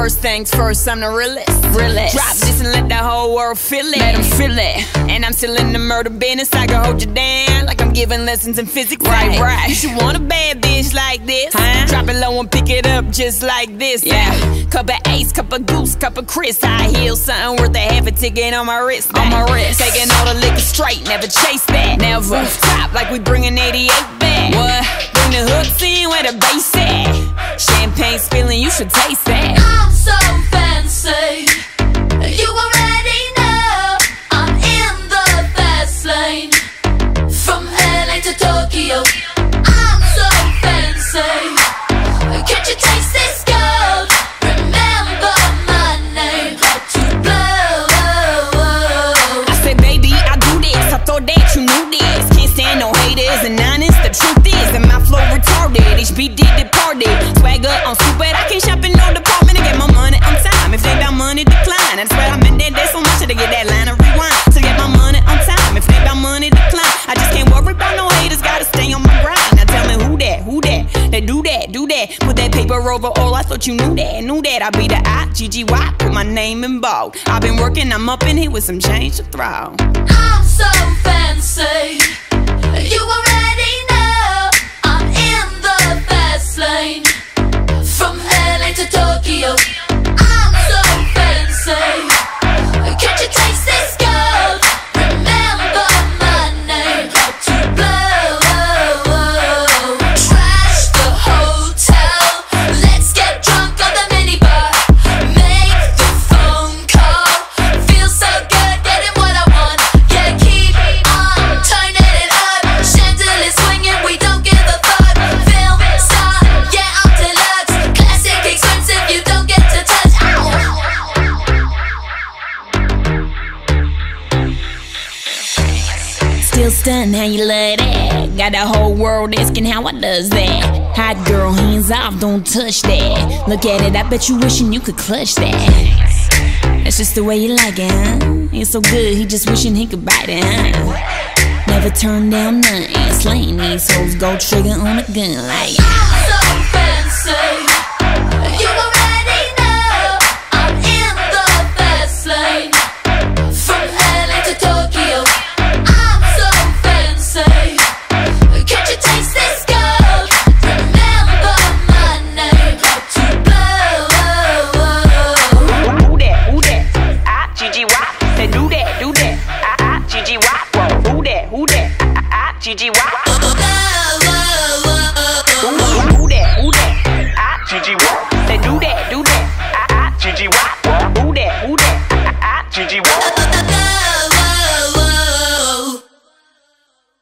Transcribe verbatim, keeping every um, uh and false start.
First things first, I'm the realest. realest. Drop this and let the whole world feel it. Let them feel it. And I'm still in the murder business. I can hold you down like I'm giving lessons in physics. Right, right. You should want a bad bitch like this. Huh? Drop it low and pick it up just like this. Yeah. Cup of Ace, cup of Goose, cup of Chris. High heels, something worth a half a ticket on my wrist. On my wrist. Taking all the liquor straight, never chase that. Never. Top like we bringing eighty-eight back. What? Bring the hooks in where the bass at. Champagne spilling, you should taste that. I'm so fancy. You already know I'm in the fast lane. From L A to Tokyo, I'm so fancy. Can't you taste this gold? Remember my name, hot to blow. I said, baby, I do this. I thought that you knew this. Can't stand no haters and honest. The truth is that my flow retarded. H B did departed. Swagger on stupid. I can shop in no department and get my money on time. If they got money, decline. I swear I'm in that day so much to get that line of rewind. To get my money on time. If they got money, decline. I just can't worry about no haters. Gotta stay on my grind. Now tell me who that, who that? They do that, do that. Put that paper over all. I thought you knew that, knew that. I be the I G G Y. Put my name in bold. I've been working. I'm up in here with some change to throw. I'm so fancy. You already know I'm in the fast lane. From L A to Tokyo, I'm so fancy. Can't you taste this gold? Remember my name, hot to blow. Trash the hotel, let's get drunk on the minibar. Make the phone call, feel so good getting what I want. Yeah, keep on turning it up. Chandelier swinging, we don't give a fuck. Film star, yeah, I'm deluxe. Classic expensive, you don't get to touch. Ow. Still stunned how you love that. Got the whole world asking how I does that. Hot girl, hands off, don't touch that. Look at it, I bet you wishing you could clutch that. That's just the way you like it, huh? It's so good, he just wishing he could bite it, huh? Never turn down nothing. Slaying these hoes, go trigger on a gun like. I'm so fancy. You already know I'm in the fast lane. From L A to Tokyo, I'm so fancy. Can't you taste this gold? Remember my name, hot to blow. Who that, who that? I G G Y. Say do that, do that. I G G Y. Who that, who that? I G G Y. Who that, who that? I G G Y. Say do that, do that. I G G Y. Who that, who that? I G G Y.